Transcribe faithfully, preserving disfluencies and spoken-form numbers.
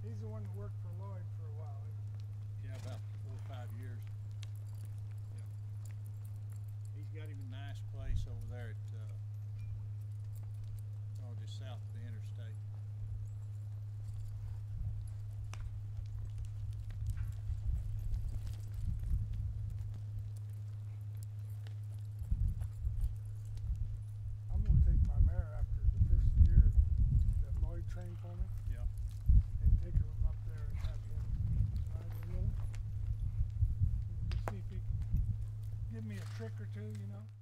He's the one that worked for Lloyd for a while. Yeah, about four or five years. Yeah. He's got him a nice place over there at, uh, oh, just south of the interstate. I'm gonna take my mare after the first year that Lloyd trained for me. Yeah. And take her up there and have him ride her a little. And just see if he can give me a trick or two, you know.